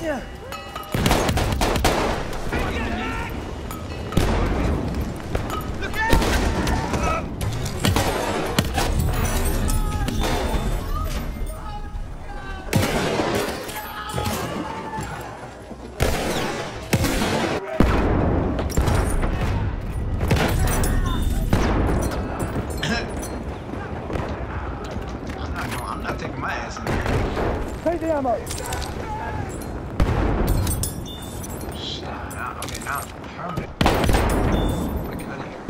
Yeah. I'm not taking my ass in there. Take the ammo. Shit. Okay, now it's permanent. Fuck out of here.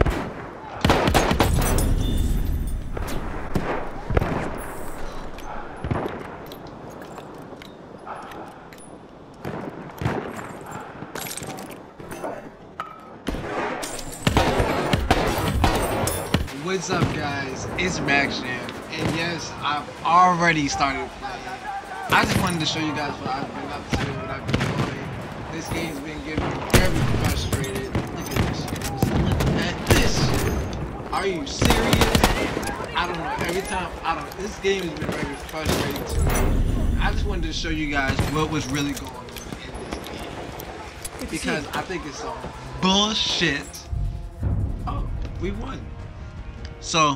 What's up, guys? It's Max Jam, and yes, I've already started playing. I just wanted to show you guys what I've been up to, what I've been doing. This game's been getting me very frustrated. Look at this. Look at this. Are you serious? I don't know. Every time, this game has been very frustrating to me. I just wanted to show you guys what was really going on in this game, because I think it's some bullshit. Oh, we won. So,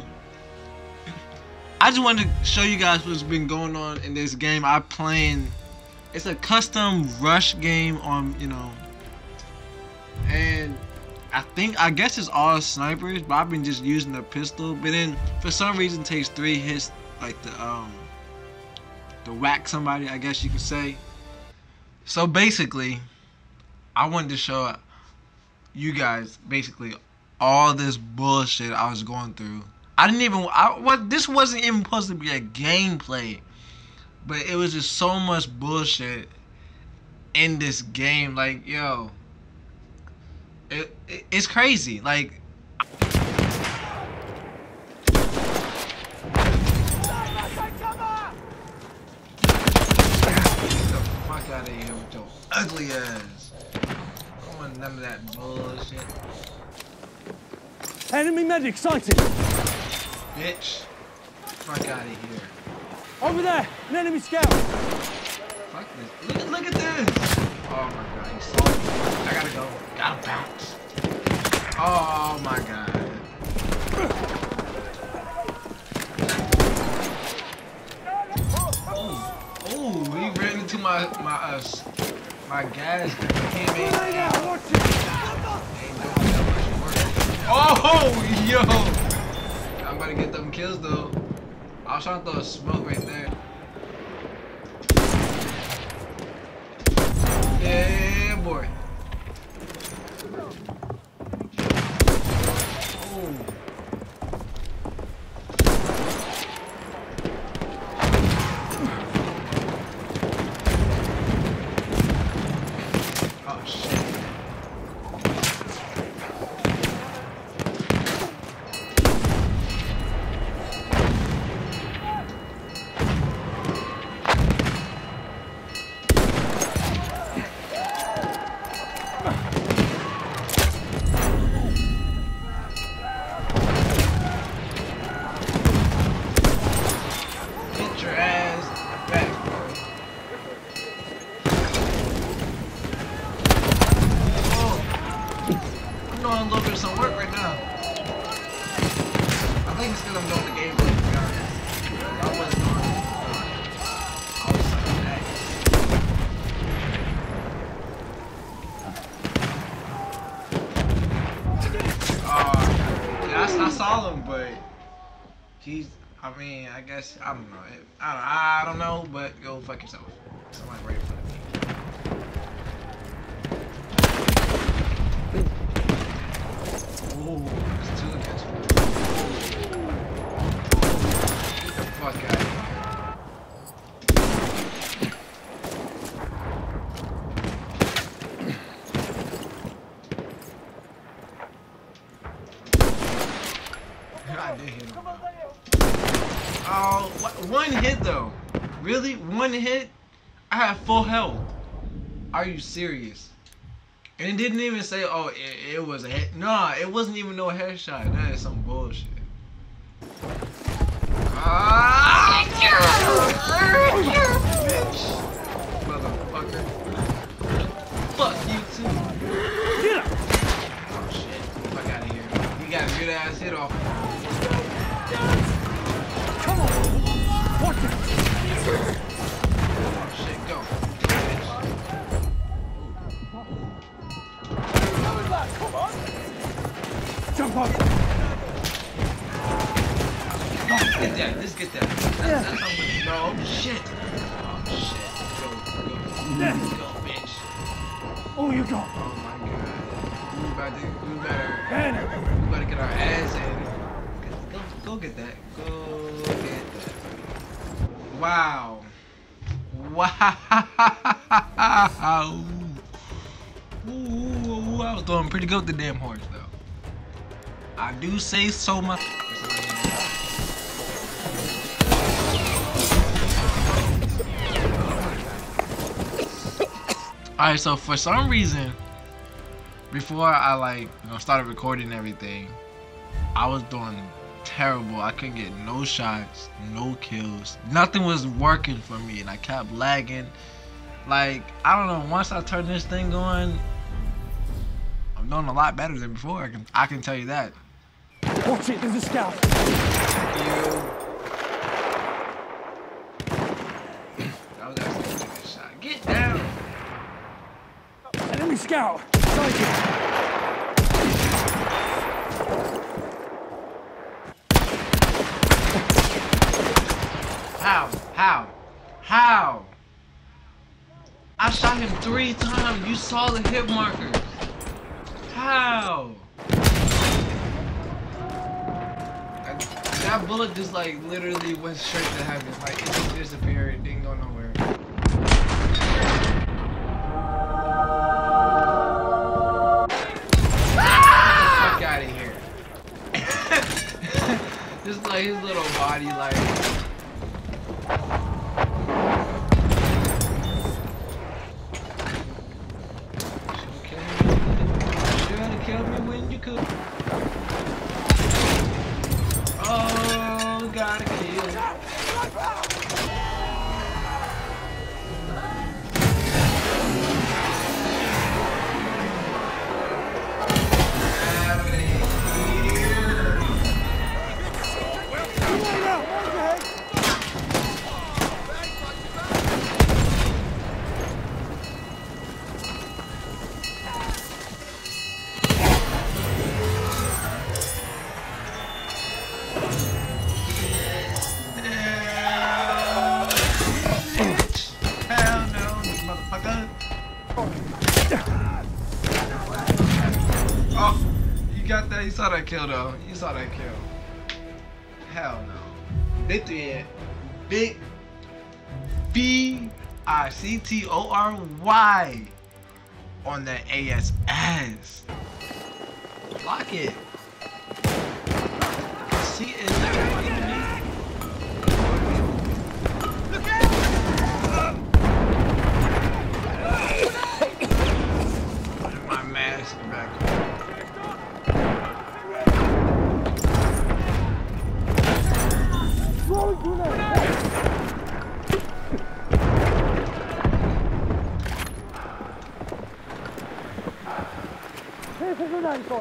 I just wanted to show you guys what's been going on in this game. I'm playing, it's a custom rush game on, you know, and I guess it's all snipers, but I've been just using the pistol, but then for some reason it takes 3 hits, like to whack somebody, I guess you could say. So basically, I wanted to show you guys basically all this bullshit I was going through. This wasn't even supposed to be a gameplay, but it was just so much bullshit in this game. Like, yo, it's crazy. Like, get the fuck out of here with your ugly ass. I don't want none of that bullshit. Enemy medic sighted. Bitch. Fuck out of here. Over there, an enemy scout. Fuck this. Look at this. Oh my god, he saw me. I gotta go. Gotta bounce. Oh my god. Oh, he ran into my gas can. Oh, yo! I'm about to get them kills though. I was trying to throw a smoke right there. Yeah, boy. Oh. Oh shit. I'm looking for some work right now. I think it's because I'm doing the gameplay, to be honest. I wasn't doing it. I was sucking that. Yeah, I saw him, but he's, I mean, I guess, I don't know. I don't know, but go fuck yourself. Somebody right in front of me. Ooh, there's 2 against 1. Get the fuck out of here. I did hit him. Oh, one hit though. Really? 1 hit? I had full health. Are you serious? And it didn't even say, oh, it was a hit. Nah, it wasn't even no headshot. That is some bullshit. Ah! Bitch. Motherfucker. Oh shit, go. Jump on. Get that, just get that. That's how we go. Oh shit. Oh shit. Go, bitch. Oh, you got. Oh my god. We better get our ass in. Go get that. Go get that. Wow. Wow. Ooh, I was doing pretty good with the damn horse though. I do say so much. Alright, so for some reason, before I started recording and everything, I was doing terrible. I couldn't get no shots, no kills. Nothing was working for me and I kept lagging. Like, I don't know, once I turn this thing on, I'm doing a lot better than before. I can tell you that. Watch it, there's a scout. Thank you. That was actually a good shot. Get down! Enemy scout. Sighted. How? I shot him 3 times. You saw the hit markers. How? That bullet just like literally went straight to heaven. Like it just disappeared. It didn't go nowhere. Fuck out of here. Just like his little body like. Killed me when you could. Oh, gotta kill. Oh, you got that? You saw that kill though. You saw that kill. Hell no. They threw it. Big VICTORY on the ASS. Lock it. See, is there enemy? Look out! My mask back. Here's a grenade for it.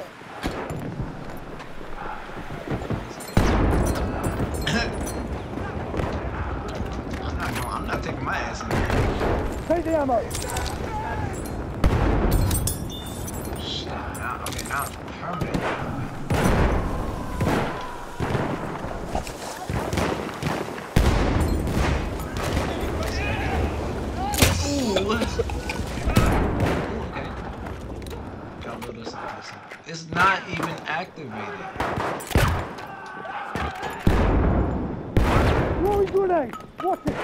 I'm not taking my ass in there. Take the ammo. Shit, okay, now it's permanent. Ooh. Okay. Gotta build this up. It's not even activated. Throwing grenade. Watch it.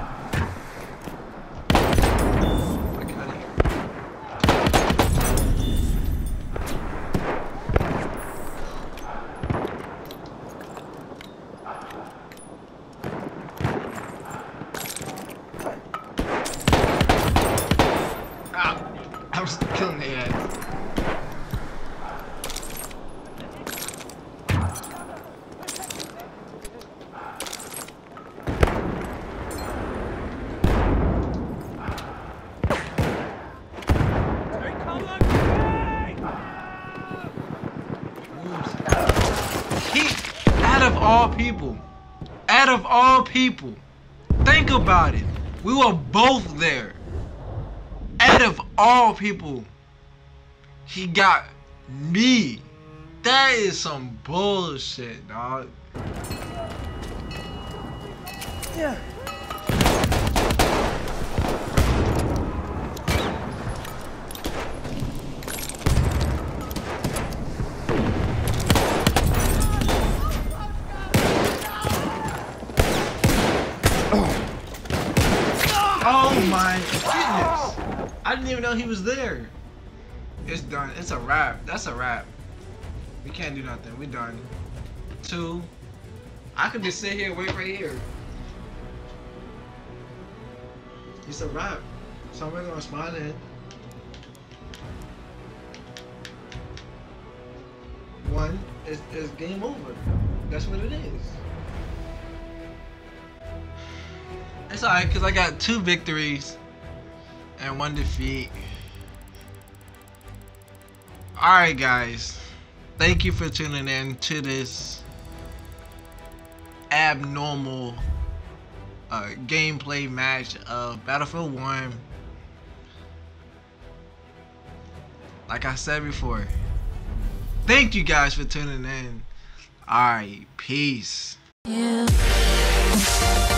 I'm just killing the head. Out of all people, Think about it. We were both there. Out of all people, he got me. That is some bullshit, dog. Yeah. Oh my goodness. I didn't even know he was there. It's done. It's a wrap. That's a wrap. We can't do nothing. We done. 2. I could just sit here and wait right here. It's a wrap. Somebody's gonna spawn in. 1. It's game over. That's what it is. It's alright, because I got 2 victories and 1 defeat. Alright guys, thank you for tuning in to this abnormal gameplay match of Battlefield 1. Like I said before, thank you guys for tuning in. Alright, peace. Yeah.